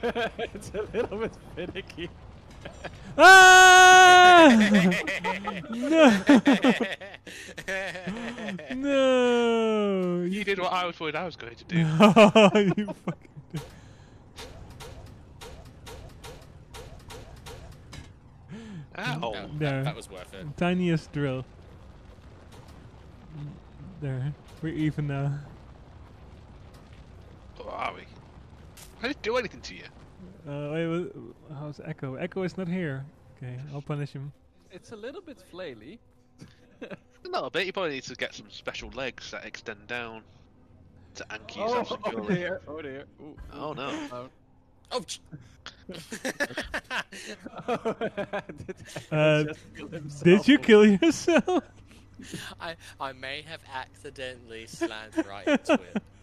It's a little bit finicky. Ah! No! No! You did what I was worried I was going to do. You fucking. Ow. No, There. that was worth it. Tiniest drill. There. We're even now. Or are we? I didn't do anything to you. Wait, how's Echo? Echo is not here. Okay, I'll punish him. It's a little bit flaily. A little bit. You probably need to get some special legs that extend down to Anki's Oh dear. Oh dear. Ooh. Oh no. Oh. Oh, ch- Did you kill yourself? I may have accidentally slammed right into it.